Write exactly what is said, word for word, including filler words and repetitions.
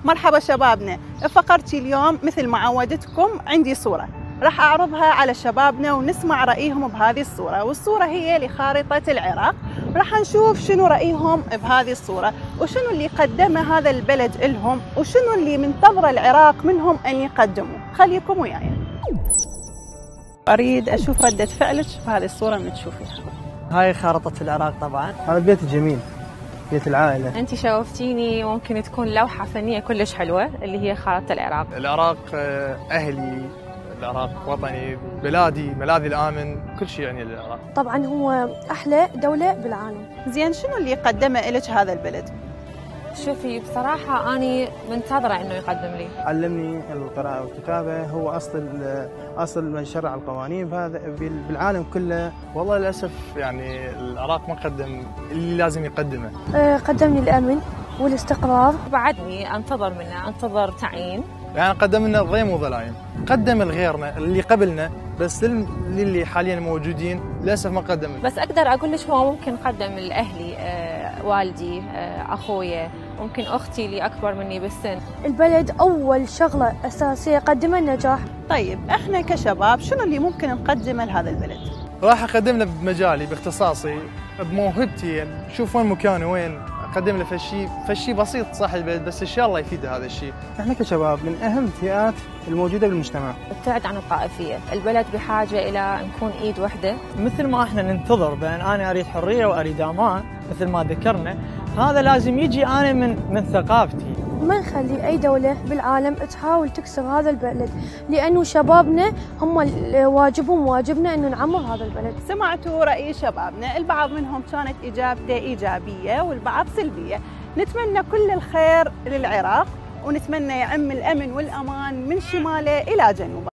مرحبا شبابنا، فقرتي اليوم مثل ما عودتكم عندي صورة راح أعرضها على شبابنا ونسمع رأيهم بهذه الصورة، والصورة هي لخارطة العراق. راح نشوف شنو رأيهم بهذه الصورة وشنو اللي قدمه هذا البلد لهم وشنو اللي منتظر العراق منهم أن يقدموا. خليكم وياي. أريد أشوف ردة فعلك بهذه الصورة من تشوفيها. هاي خارطة العراق طبعا. هذا البيت الجميل، بيت العائلة. أنت شوفتيني، ممكن تكون لوحة فنية كلش حلوة اللي هي خارطة العراق. العراق أهلي، العراق وطني، بلادي، ملاذي الآمن، كل شيء يعني للعراق. طبعا هو أحلى دولة بالعالم. زين، شنو اللي قدمه لك هذا البلد؟ شوفي بصراحة أنا منتظرة إنه يقدم لي. علمني القراءة والكتابة، هو أصل أصل من شرع القوانين بهذا بالعالم كله. والله للأسف يعني العراق ما قدم اللي لازم يقدمه. أه قدم لي الأمن والاستقرار. بعدني أنتظر منه، أنتظر تعيين. يعني قدم لنا ضيم وظلايم، قدم لغيرنا اللي قبلنا، بس للي حاليا موجودين للأسف ما قدم. بس أقدر أقول لك هو ممكن قدم لأهلي، آه والدي، آه أخويا، ممكن أختي اللي أكبر مني بالسن. البلد أول شغلة أساسية قدمها النجاح. طيب إحنا كشباب شنو اللي ممكن نقدمه لهذا البلد؟ راح أقدم له بمجالي، باختصاصي، بموهبتي، شوف وين مكاني وين، أقدم له فشي فشي بسيط صح البلد، بس إن شاء الله يفيده هذا الشيء. احنا كشباب من أهم الفئات الموجودة بالمجتمع. ابتعد عن الطائفية، البلد بحاجة إلى نكون إيد واحدة. مثل ما احنا ننتظر بأن أنا أريد حرية وأريد أمان مثل ما ذكرنا، هذا لازم يجي أنا من من ثقافتي. ما نخلي أي دولة بالعالم تحاول تكسر هذا البلد، لأنه شبابنا هم واجبهم واجبنا أنه نعمر هذا البلد. سمعتوا رأي شبابنا، البعض منهم كانت إجابته إيجابية والبعض سلبية. نتمنى كل الخير للعراق ونتمنى يعم الأمن والأمان من شماله إلى جنوبه.